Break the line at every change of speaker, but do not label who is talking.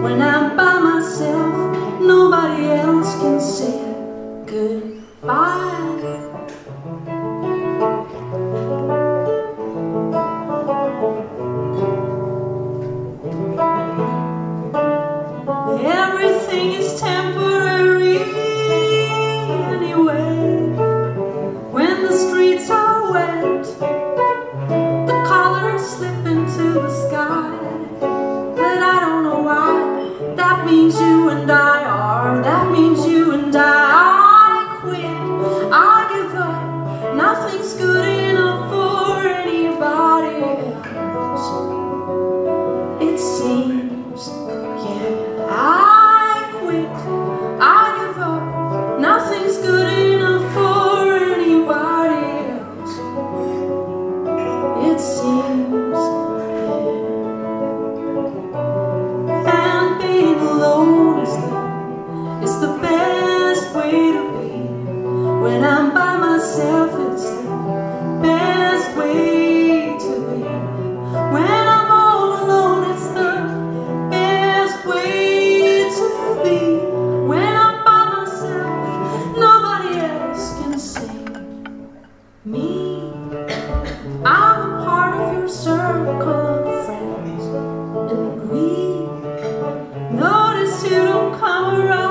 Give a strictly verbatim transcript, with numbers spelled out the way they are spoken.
When I'm by myself, nobody else can say goodbye. Everything is temporary anyway. When the streets are wet, the colors slip into the sky. But I don't know why. That means you and I are. That means you and I. I quit. I give up. Nothing's good enough for anybody else. It seems, yeah. I quit. I give up. Nothing's good enough for anybody else. It seems, yeah. And being alone is the, is the best way to be. When I'm by myself, it's the best way to be. When I'm all alone, it's the best way to be. When I'm by myself, nobody else can sing me. I'm a part of your circle of friends, and we notice you don't come around.